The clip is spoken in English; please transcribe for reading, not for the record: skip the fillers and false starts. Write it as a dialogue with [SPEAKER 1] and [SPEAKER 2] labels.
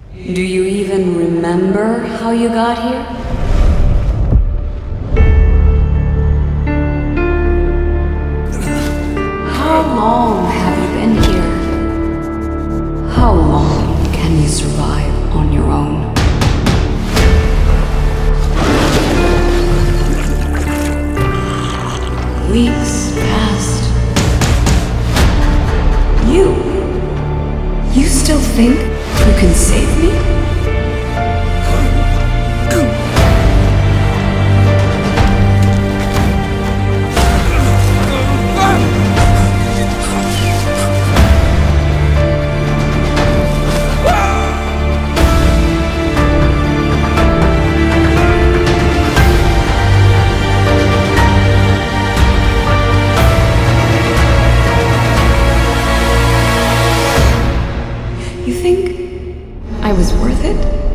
[SPEAKER 1] Do you even remember how you got here? How long have you been here? How long can you survive on your own? Weeks passed. You still think you can save me? You think I was worth it?